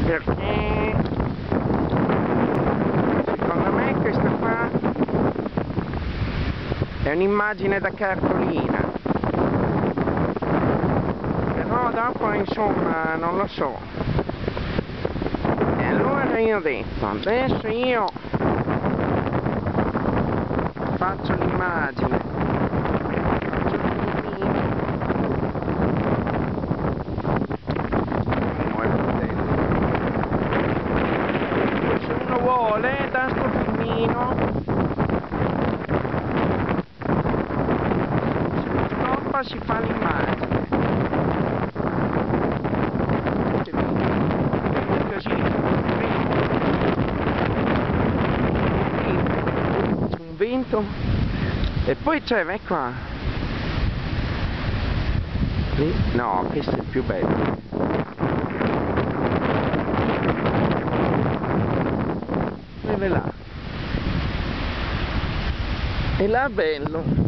perché secondo me questa qua è un'immagine da cartolina, però dopo insomma non lo so. E allora io ho detto, adesso io faccio l'immagine, se uno vuole da sto filmino si fa l'immagine così, un vento e poi c'è, vai qua, no, questo è il più bello, dove là, e là è bello.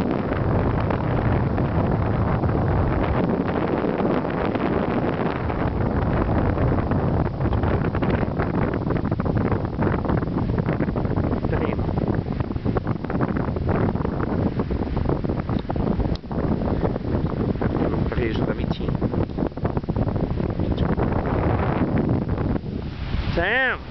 Preso da vicino. Ciao.